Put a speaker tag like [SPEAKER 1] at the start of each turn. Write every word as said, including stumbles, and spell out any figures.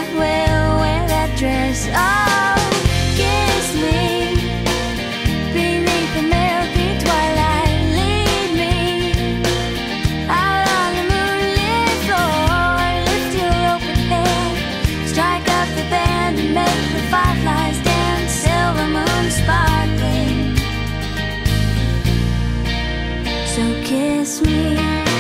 [SPEAKER 1] will wear that dress. Oh, kiss me beneath the milky twilight. Lead me out on the moonlit floor. Lift your open hand, strike up the band, and make the fireflies dance. Silver moon sparkling, so kiss me.